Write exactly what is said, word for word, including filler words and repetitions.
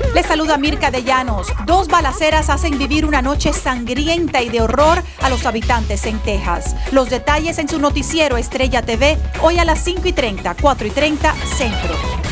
Les saluda Mirka de Llanos. Dos balaceras hacen vivir una noche sangrienta y de horror a los habitantes en Texas. Los detalles en su noticiero Estrella T V, hoy a las cinco y treinta, cuatro y treinta Centro.